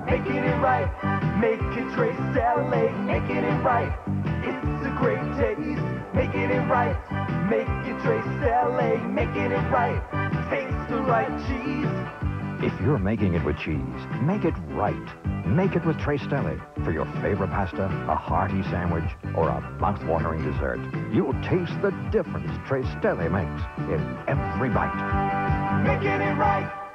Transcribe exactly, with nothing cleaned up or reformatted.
making it right. Make it Tre Stelle, making it right. It's a great taste, making it right. Make it Tre Stelle, making it right. Taste the right cheese. If you're making it with cheese, make it right. Make it with Tre Stelle for your favorite pasta, a hearty sandwich, or a mouth-watering dessert. You'll taste the difference Tre Stelle makes in every bite. Making it right.